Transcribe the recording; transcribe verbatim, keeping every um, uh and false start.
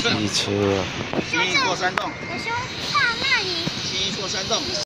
机车啊。 新一过山洞。 我说到那里。 新一过山洞。